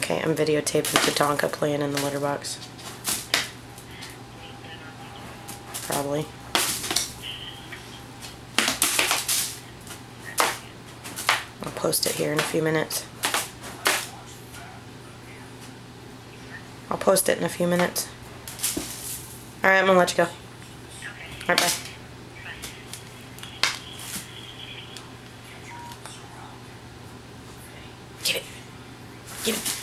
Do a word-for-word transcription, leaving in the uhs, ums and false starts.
Okay, I'm videotaping Tatanka playing in the litter box. Probably. I'll post it here in a few minutes. I'll post it in a few minutes. Alright, I'm gonna let you go. Alright, bye. Get it. Get it.